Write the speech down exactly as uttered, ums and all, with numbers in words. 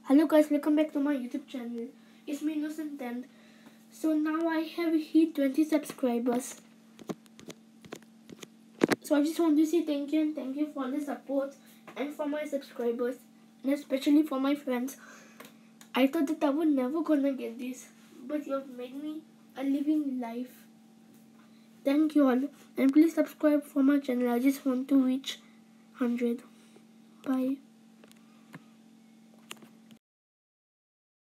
Hello guys, welcome back to my YouTube channel. It's me Innocent ten. So now I have hit twenty subscribers. So I just want to say thank you and thank you for the support and for my subscribers and especially for my friends. I thought that I would never gonna get this, but you have made me a living life. Thank you all and please subscribe for my channel. I just want to reach one hundred. Bye.